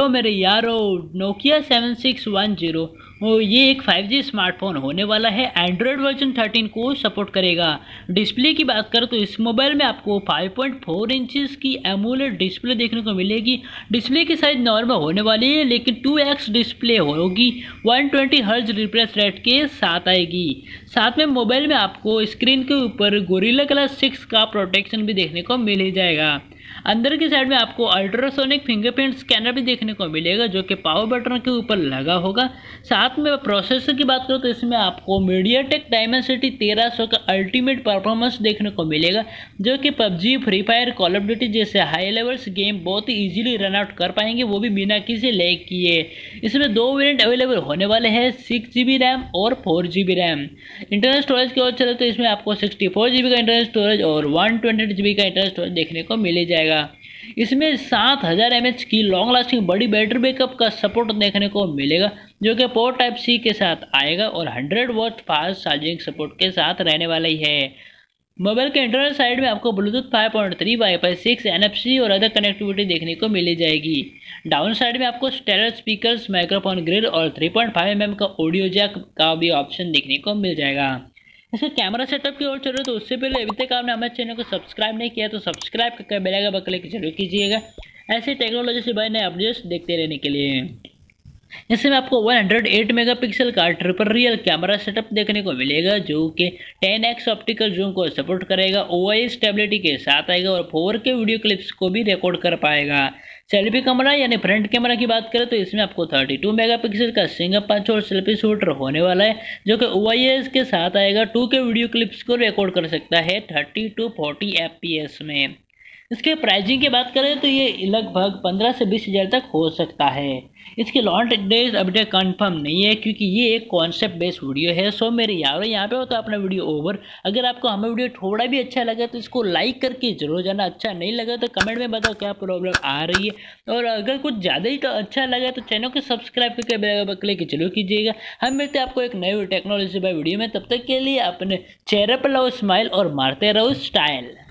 Hello मेरे यारो, Nokia 7610 ये एक 5G स्मार्टफोन होने वाला है। एंड्रॉयड वर्जन 13 को सपोर्ट करेगा। डिस्प्ले की बात करें तो इस मोबाइल में आपको 5.4 इंचेस की एमोलेड डिस्प्ले देखने को मिलेगी। डिस्प्ले की साइज नॉर्मल होने वाली है, लेकिन 2x डिस्प्ले होगी। 120 हर्ट्ज रिफ्रेश रेट के साथ आएगी। साथ में मोबाइल में आपको स्क्रीन के ऊपर गोरिल्ला ग्लास 6 का प्रोटेक्शन भी देखने को मिल ही जाएगा। अंदर की साइड में आपको अल्ट्रासोनिक फिंगरप्रिंट स्कैनर भी देखने को मिलेगा, जो कि पावर बटन के ऊपर लगा होगा। साथ में प्रोसेसर की बात करो तो इसमें आपको मीडियाटेक डायमेंसिटी 1300 का अल्टीमेट परफॉर्मेंस देखने को मिलेगा, जो कि PUBG, free fire, call of duty जैसे हाई लेवल्स गेम बहुत ही ईजिली रन आउट कर पाएंगे, वो भी बिना किसी लैग किए। इसमें 2 वेरिएंट अवेलेबल होने वाले हैं, 6GB रैम और 4GB रैम। इंटरनल स्टोरेज की ओर चले तो इसमें आपको 64GB का इंटरनल स्टोरेज और 128GB का इंटरनल स्टोरेज देखने को मिल जाएगा। इसमें 7000 mAh की लॉन्ग लास्टिंग बड़ी बैटरी बैकअप का सपोर्ट देखने को मिलेगा, जो कि पोर्ट टाइप सी के साथ आएगा और 100 वॉट फास्ट चार्जिंग सपोर्ट के साथ रहने वाला ही है। मोबाइल के इंटरनल साइड में आपको ब्लूटूथ 5.3, वाईफाई 6, NFC और अदर कनेक्टिविटी देखने को मिल जाएगी। डाउन साइड में आपको स्टेरियो स्पीकर्स, माइक्रोफोन ग्रिल और 3.5mm का ऑडियो जैक का भी ऑप्शन देखने को मिल जाएगा। इसके कैमरा सेटअप की ओर चलो तो उससे पहले अभी तक आपने हमारे चैनल को सब्सक्राइब नहीं किया तो सब्सक्राइब करके बेल आइकन पर क्लिक जरूर कीजिएगा, ऐसे टेक्नोलॉजी से बने अपडेट्स देखते रहने के लिए। इसमें आपको 108 मेगापिक्सल का ट्रिपल रियल कैमरा सेटअप देखने को मिलेगा, जो कि 10x ऑप्टिकल जूम को सपोर्ट करेगा, OIS स्टेबिलिटी के साथ आएगा और 4K वीडियो क्लिप्स को भी रिकॉर्ड कर पाएगा। सेल्फी कैमरा यानी फ्रंट कैमरा की बात करें तो इसमें आपको 32 मेगापिक्सल का सिंगल पंच और सेल्फी शूटर होने वाला है, जो कि OIS के साथ आएगा। 2K वीडियो क्लिप्स को रिकॉर्ड कर सकता है 30 to 40 FPS में। इसके प्राइसिंग की बात करें तो ये लगभग 15 से 20 हज़ार तक हो सकता है। इसकी लॉन्च डेट अभी तक कन्फर्म नहीं है, क्योंकि ये एक कॉन्सेप्ट बेस्ड वीडियो है। सो मेरे यारों, यहाँ पे हो तो अपना वीडियो ओवर। अगर आपको हमें वीडियो थोड़ा भी अच्छा लगा तो इसको लाइक करके जरूर जाना, अच्छा नहीं लगा तो कमेंट में बताओ क्या प्रॉब्लम आ रही है। और अगर कुछ ज़्यादा ही तो अच्छा लगा तो चैनल को सब्सक्राइब करके बेल आइकन पर क्लिक जरूर कीजिएगा। हम मिलते हैं आपको एक नई टेक्नोलॉजी बाय वीडियो में, तब तक के लिए अपने चेहरे पर लाओ स्माइल और मारते रहो स्टाइल।